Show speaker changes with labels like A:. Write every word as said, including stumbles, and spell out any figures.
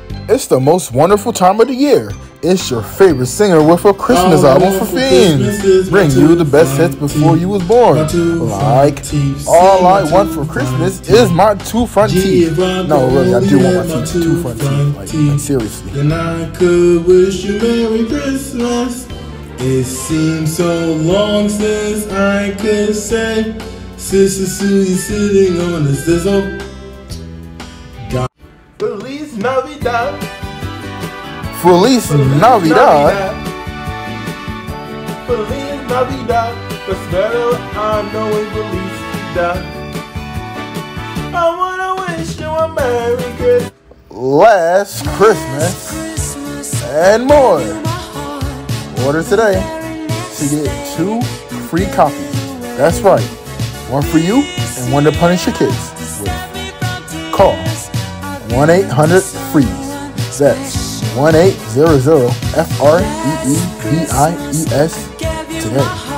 A: It's the most wonderful time of the year. It's your favorite singer with a Christmas album for fiends. Bring you the best hits before you was born. Like, all I want for Christmas is my two front teeth. No, really, I do want my teeth, two front teeth. Like, like seriously.
B: Then I could wish you Merry Christmas. It seems so long since I could say Sister Susie sitting on the sizzle. God. Feliz Navidad.
A: Feliz Navidad.
B: Feliz Navidad. Espero I know it's Feliz Navidad. I wanna wish you a Merry Christmas.
A: Last Christmas and more. Order today to get two free copies. That's right. One for you and one to punish your kids with. Call one eight hundred freeze. That's one eight hundred F R E E B I E S today.